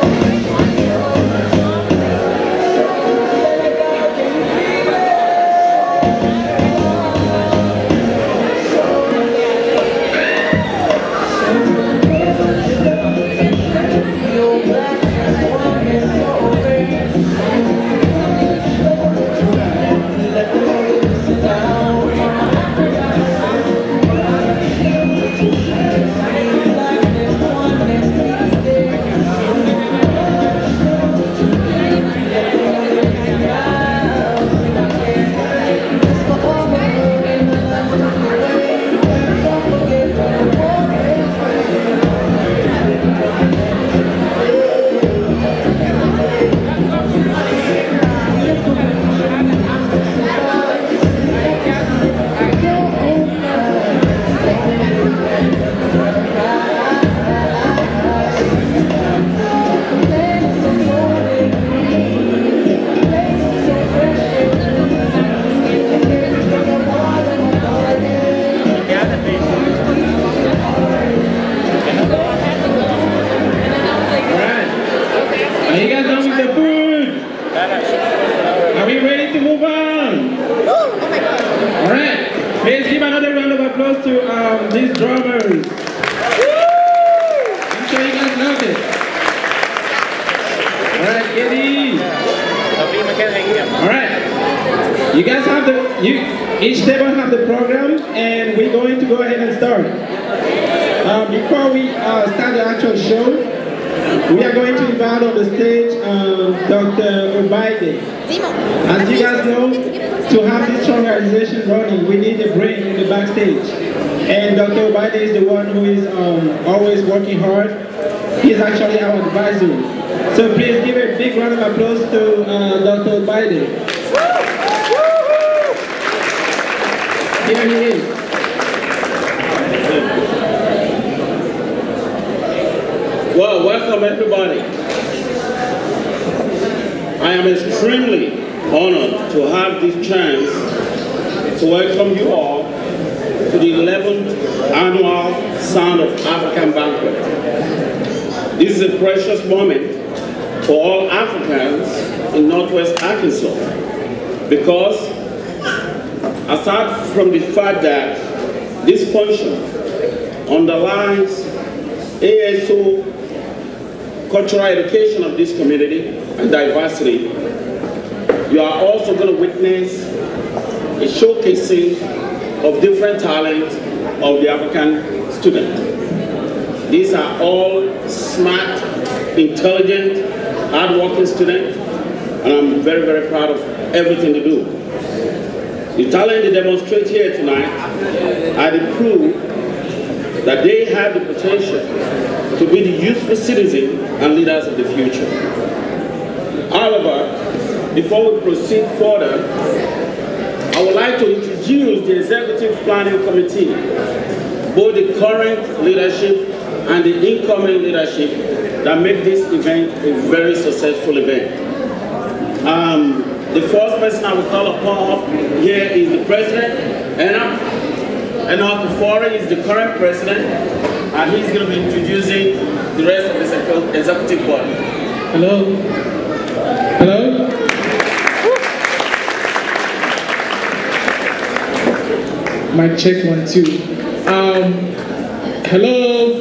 These drummers. I'm sure you guys love it. Alright, get these. Alright. You guys have each table have the program, and we're going to go ahead and start. Before we start the actual show, we are going to invite on the stage Dr. Obaide. As you guys know, to have this strong organization running, we need a brain in the backstage. And Dr. Obaide is the one who is always working hard. He's actually our advisor. So please give a big round of applause to Dr. Obaide. Here he is. Well, welcome everybody. I am extremely honored to have this chance to welcome you all to the 11th annual Sound of African Banquet. This is a precious moment for all Africans in Northwest Arkansas, because aside from the fact that this function underlines ASO cultural education of this community and diversity, you are also going to witness a showcasing of different talents of the African student. These are all smart, intelligent, hard-working students, and I'm very, very proud of everything they do. The talent they demonstrate here tonight are the proof that they have the potential to be the useful citizens and leaders of the future. However, before we proceed further, I would like to introduce the Executive Planning Committee, both the current leadership and the incoming leadership that make this event a very successful event. The first person I will call upon here is the President, Enoch Kufori is the current President, and he's going to be introducing the rest of the Executive Board. Hello. Hello. Mic check 1, 2. Hello.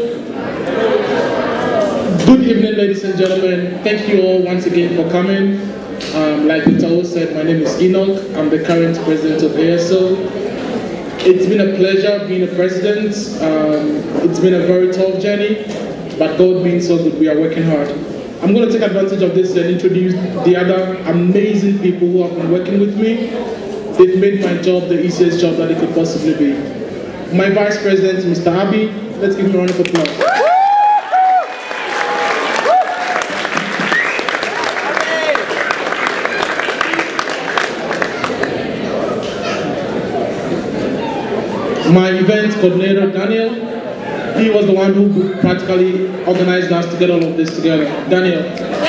Good evening, ladies and gentlemen. Thank you all once again for coming. Like Italo said, my name is Enoch. I'm the current president of ASO. It's been a pleasure being a president. It's been a very tough journey, but God being so good, we are working hard. I'm going to take advantage of this and introduce the other amazing people who have been working with me. They've made my job the easiest job that it could possibly be. My Vice President, Mr. Abi, let's give him a round of applause. My event coordinator, Daniel, he was the one who practically organized us to get all of this together. Daniel.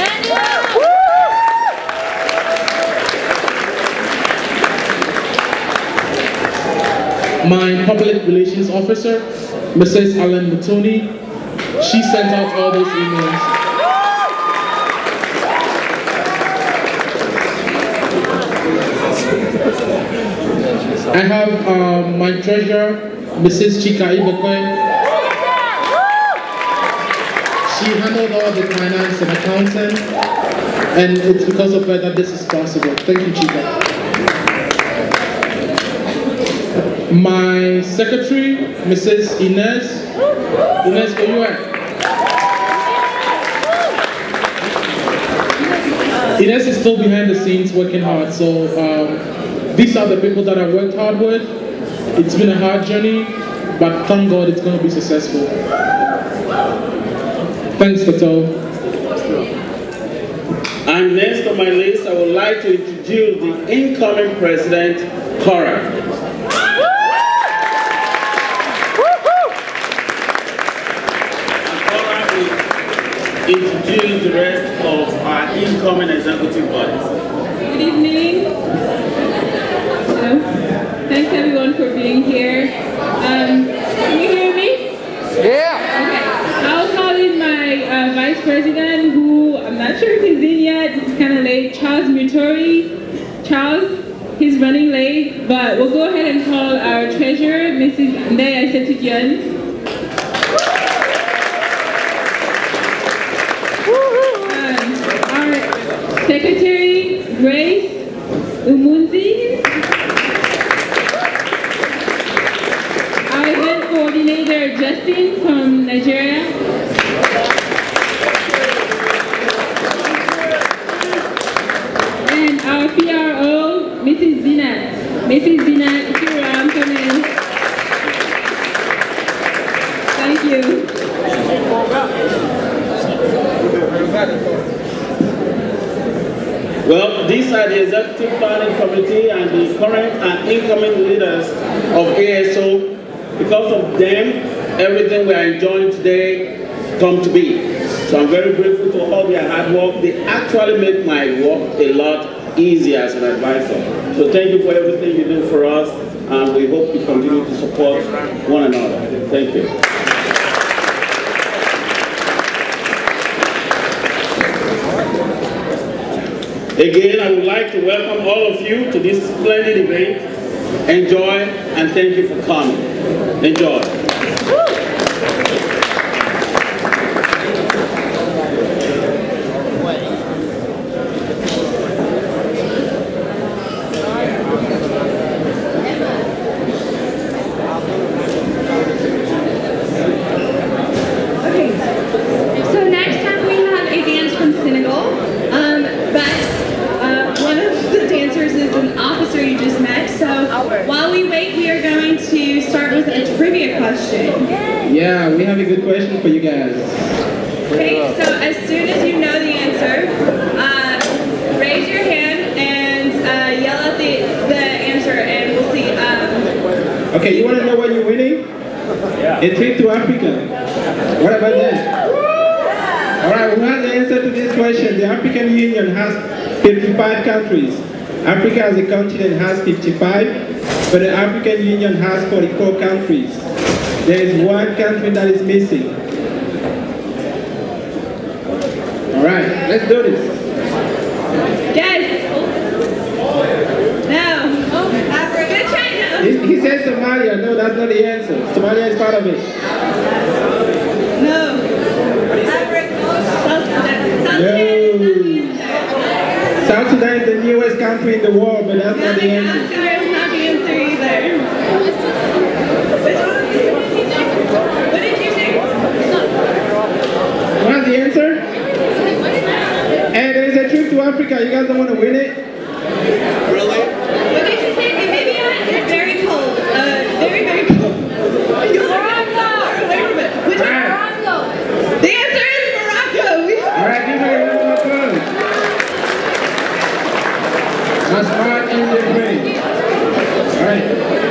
My public relations officer, Mrs. Allen Mutoni, she sent out all those emails. I have my treasurer, Mrs. Chika Ibekwe. She handled all the finance and accounting, and it's because of her that this is possible. Thank you, Chika. My secretary, Mrs. Inez. Inez, where you at? Inez is still behind the scenes working hard, so these are the people that I worked hard with. It's been a hard journey, but thank God it's going to be successful. Thanks, Tato. And next on my list, I would like to introduce the incoming president, Cora. Introduce the rest of our incoming executive bodies. Good evening. Thanks everyone for being here. Can you hear me? Yeah. Okay. I'll call in my vice president, who I'm not sure if he's in yet. He's kind of late. Charles Mutori. Charles, he's running late, but we'll go ahead and call our treasurer, Mrs. Ndeye Asetudian. Secretary Grace Umunzi, our event coordinator Justin from Nigeria, and our PRO Mrs. Zinat. Mrs. Zinat, if you're around, come in. Thank you. Well, these are the executive planning committee and the current and incoming leaders of ASO. Because of them, everything we are enjoying today come to be. So I'm very grateful to all their hard work. They actually make my work a lot easier as an advisor. So thank you for everything you do for us, and we hope you continue to support one another. Thank you. Again, I would like to welcome all of you to this splendid event. Enjoy, and thank you for coming. Enjoy. Yeah, we have a good question for you guys. Okay, so as soon as you know the answer, raise your hand and yell out the answer, and we'll see. Okay, you want to know what you're winning? Yeah. A trip to Africa. What about that? All right, we have the answer to this question. The African Union has 55 countries. Africa as a continent has 55, but the African Union has 44 countries. There is one country that is missing. All right, let's do this. Yes. No. Africa, China. He said Somalia. No, that's not the answer. Somalia is part of it. No. Africa. South Sudan is the newest country in the world, but that's not the answer. South Sudan is not the answer either. What did you say? What's the answer? And there's a trip to Africa. You guys don't want to win it? Really? What did you say? Namibia is very cold. Very, very cold. Morocco. Which one? Morocco. The answer is Morocco. All right, give me one more clue. That's smart in your brain. All right.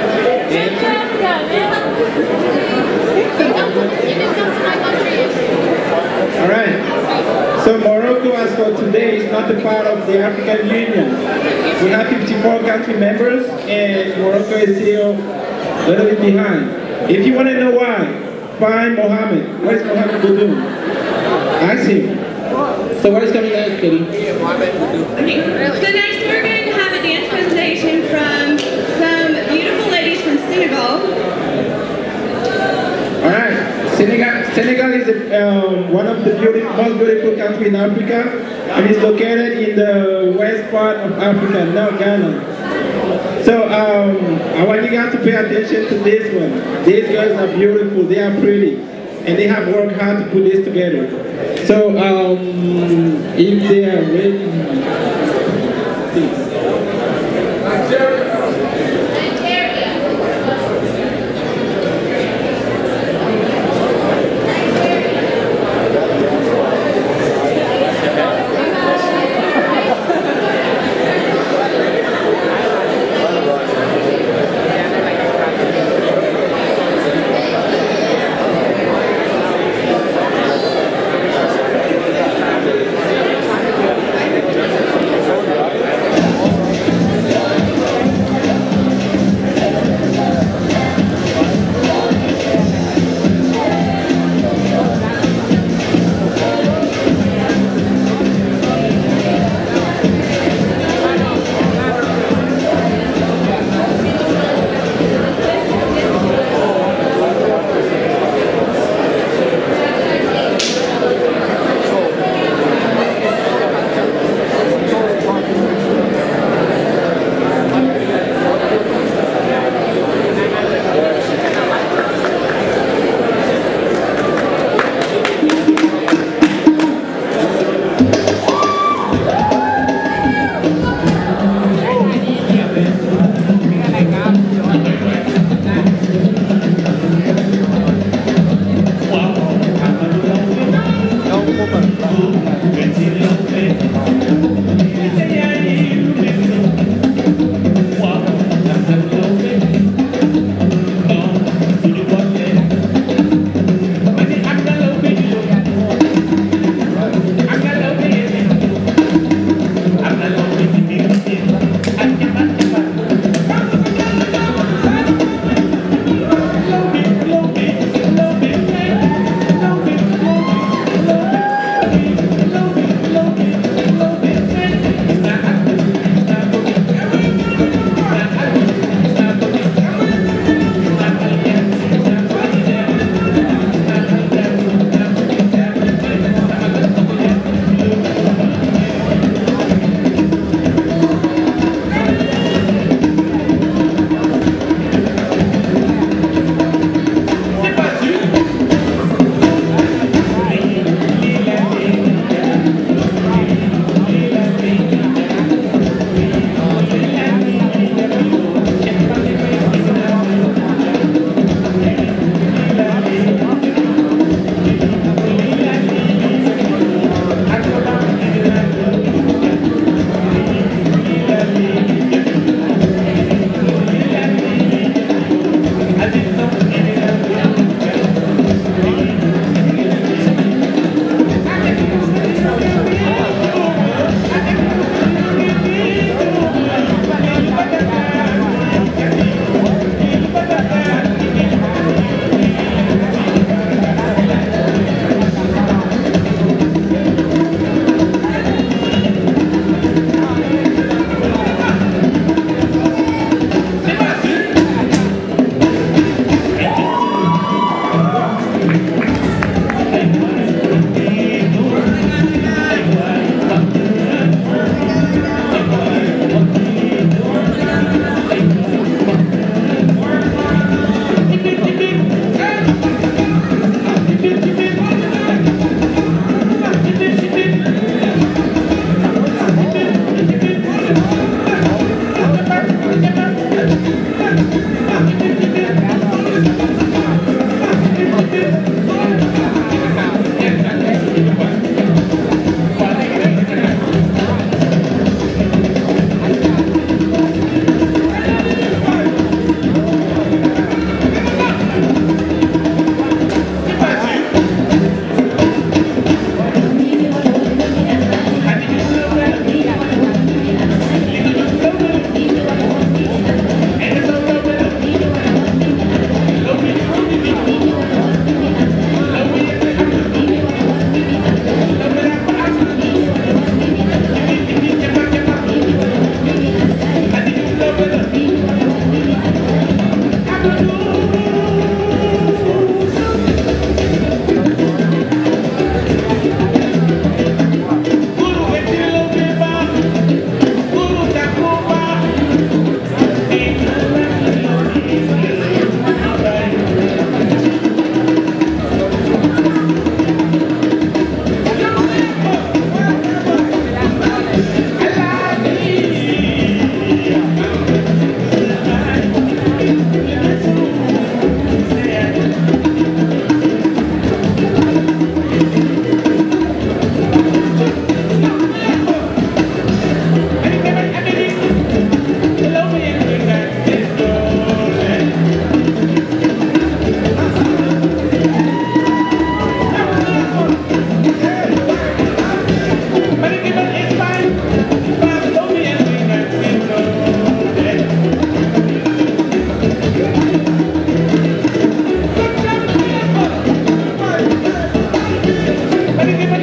All right. So Morocco, as for today, is not a part of the African Union. We have 54 country members, and Morocco is still a little bit behind. If you want to know why, find Mohammed. Where's Mohammed Boudoum? Ask him. So what is coming next, Kitty? Okay. So next we're going to have a dance presentation from Senegal. All right, Senegal is one of the most beautiful countries in Africa, and is located in the west part of Africa, not Ghana. So I want you guys to pay attention to this one. These girls are beautiful, they are pretty, and they have worked hard to put this together. So if they are ready, please.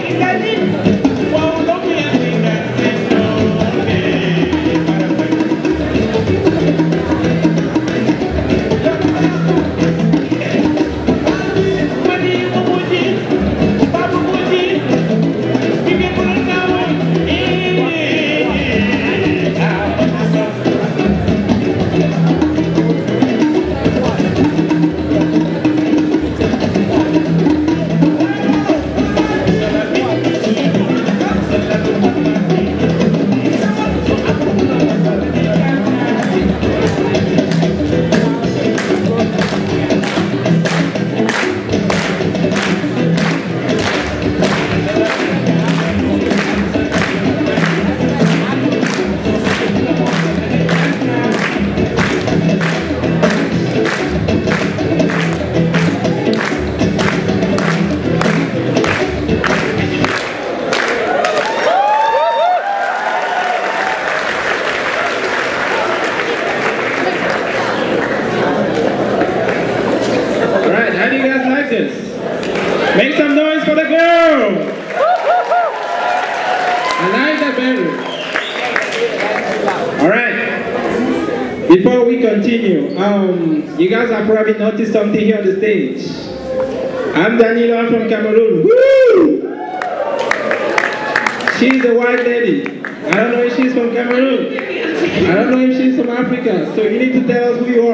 Make some noise for the girl! Eliza Berry. Alright. Before we continue, you guys have probably noticed something here on the stage. I'm Danilo, I'm from Cameroon. Woo! She's a white lady. I don't know if she's from Cameroon. I don't know if she's from Africa. So you need to tell us who you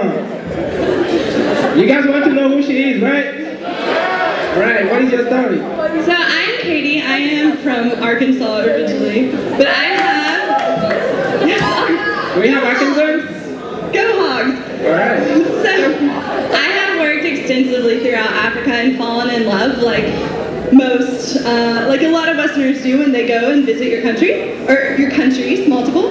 are. You guys want to know who she is, right? Alright, what is your story? So I'm Katie. I am from Arkansas originally, but I have... We have Arkansans? Go Hogs! Alright. So I have worked extensively throughout Africa and fallen in love like most, like a lot of Westerners do when they go and visit your country, or your countries, multiple.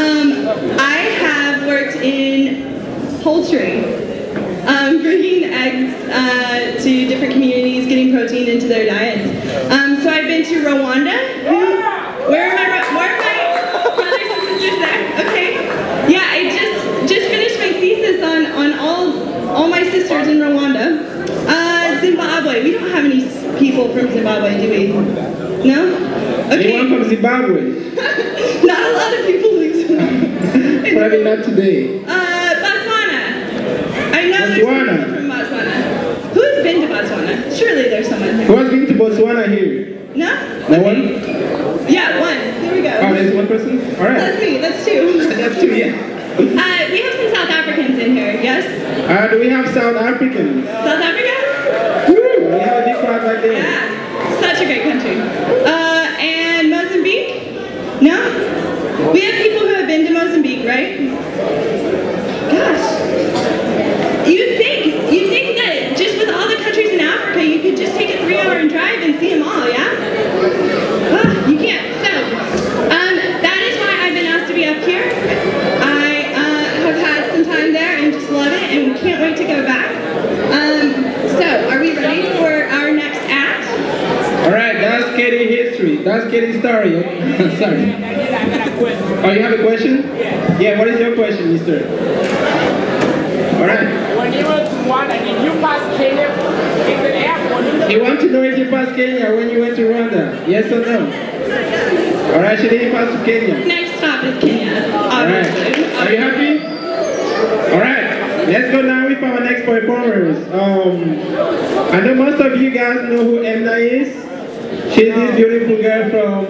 I have worked in poultry, bringing eggs to different communities, getting protein into their diets. So I've been to Rwanda. Where are my brothers and sisters there? Okay. Yeah, I just finished my thesis on all my sisters in Rwanda. Zimbabwe. We don't have any people from Zimbabwe, do we? No? Okay. Anyone from Zimbabwe? Not a lot of people leave Zimbabwe. Probably not today. Botswana. I know there's people from Botswana. Who's been to Botswana? Surely there's someone here. Who has been to Botswana here? No? No one? Yeah, one. Here we go. Oh, there's one person? Alright. That's me. That's two. That's two, yeah. We have some South Africans in here, yes? Do we have South Africans? South Africa? Woo! We have a big crowd right there. Yeah. Such a great country. And Mozambique? No? We have people who have been to Mozambique, right? Gosh. You'd think that just with all the countries in Africa, you could just take a 3-hour drive and see them all, yeah? You can't. So, that is why I've been asked to be up here. I have had some time there and just love it and can't wait to go back. So, are we ready for our next act? Alright, that's Katie's history. That's Katie's story. Sorry. Oh, you have a question? Yeah, what is your question, mister? Alright. When you went to Rwanda, did you pass Kenya in the airport? You want to know if you passed Kenya when you went to Rwanda? Yes or no? Alright, she didn't pass to Kenya. Next stop is Kenya, obviously. Alright. Are you happy? Alright, let's go now with our next performers. I know most of you guys know who Emna is. She's this beautiful girl from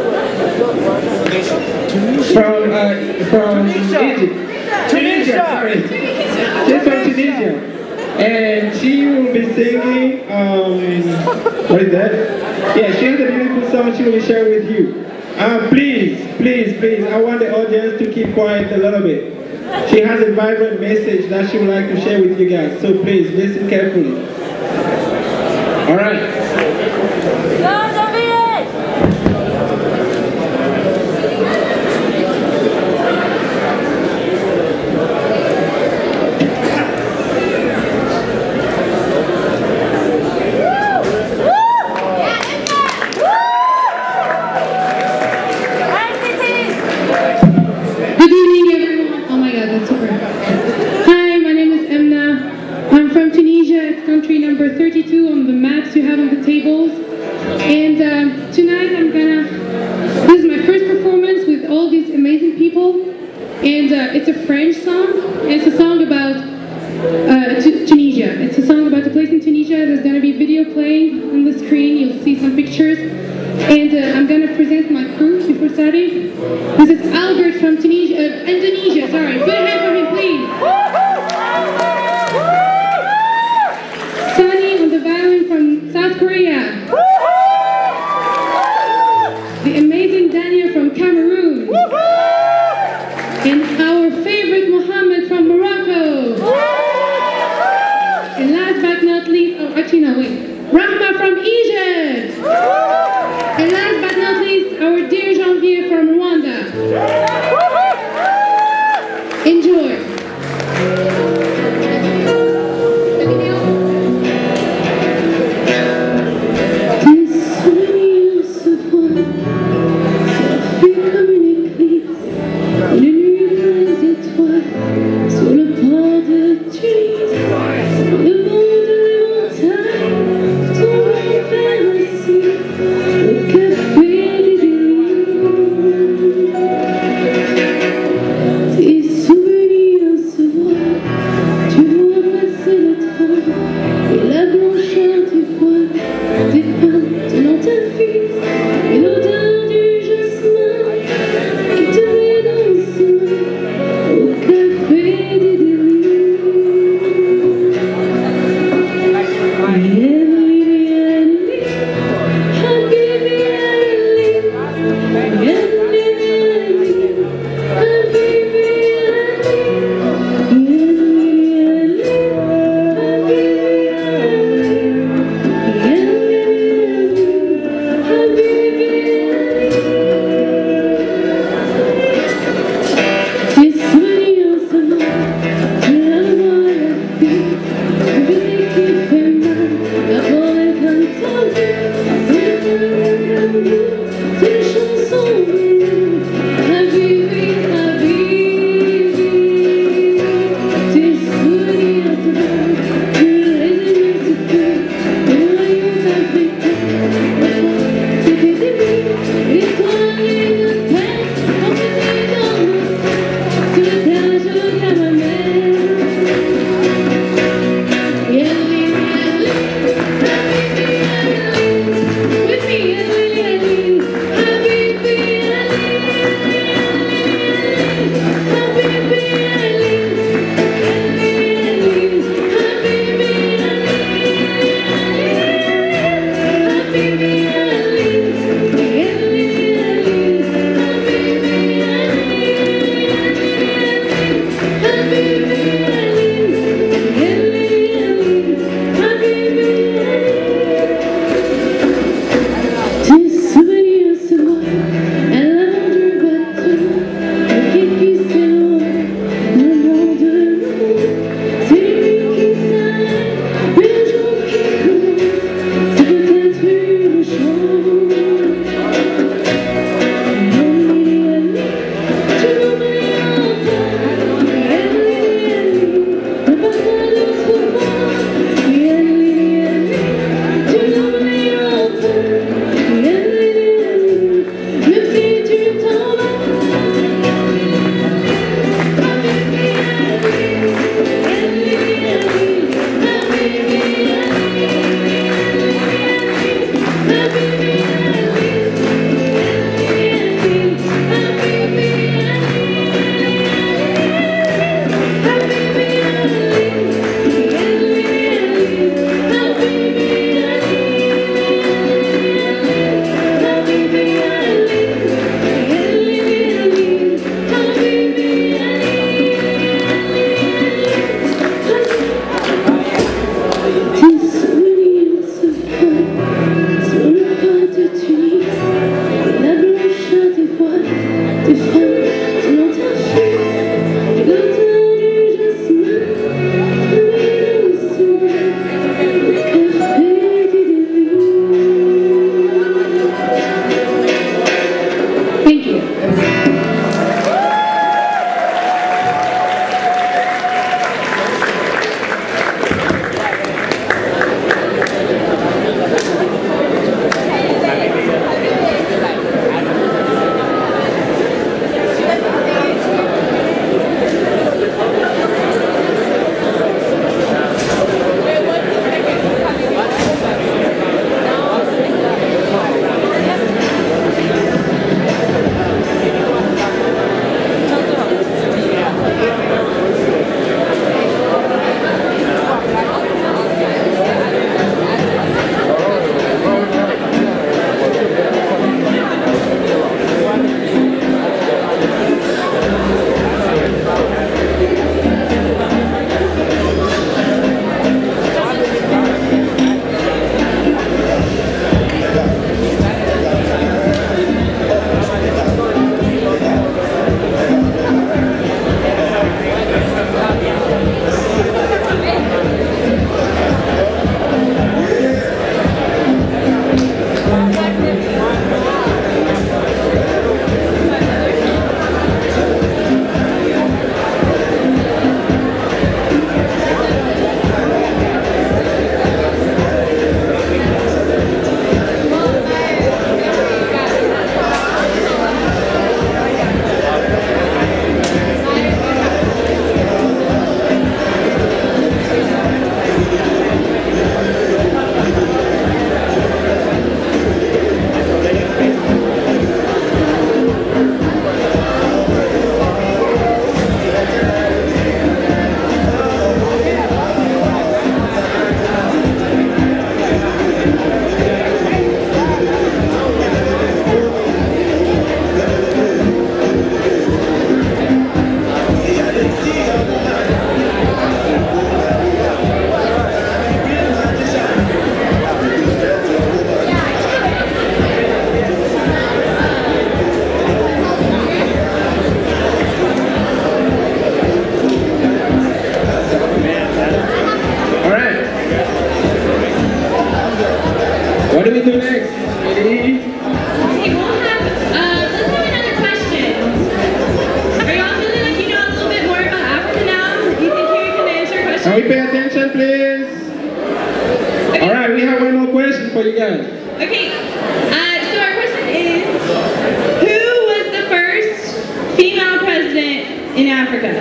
Egypt. Tunisia, sorry. She's from Tunisia. And she will be singing, what is that? Yeah, she has a beautiful song she will share with you. Please, I want the audience to keep quiet a little bit. She has a vibrant message that she would like to share with you guys, so please listen carefully. All right. Good evening, everyone. Oh my God, that's super. Hi, my name is Emna. I'm from Tunisia. It's country number 32 on the maps you have on the tables. tonight this is my first performance with all these amazing people, and it's a French song. It's a song about Tunisia. It's a song about a place in Tunisia. There's going to be video playing on the screen. You'll see some pictures. And I'm going to present my crew before starting. This is Albert from Indonesia. Sorry, put a hand for him, please. Sunny on the violin from South Korea. The amazing Daniel from Cameroon. And our favorite Mohammed from Morocco. And last but not least, Rahma from Egypt. And last but not least, our dear Janvier from Rwanda. Enjoy. Africa?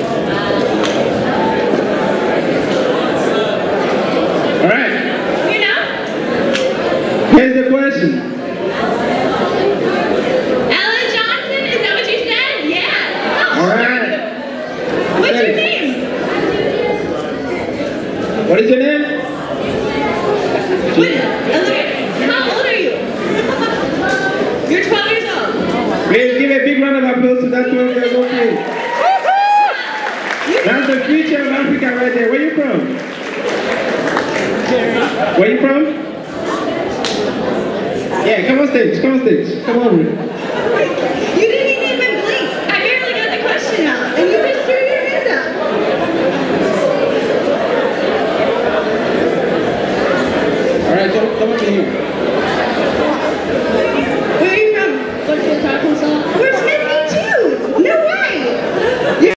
All right. You know? Here's the question. Ella Johnson, is that what you said? Yeah. Oh, All right. What's your Thanks. name? What is your name? How old are you? You're 12 years old. Please give a big round of applause to that 12-year-old kid. That's the future of Africa right there. Where you from? Where you from? Yeah, come on stage. Come on stage. Come over.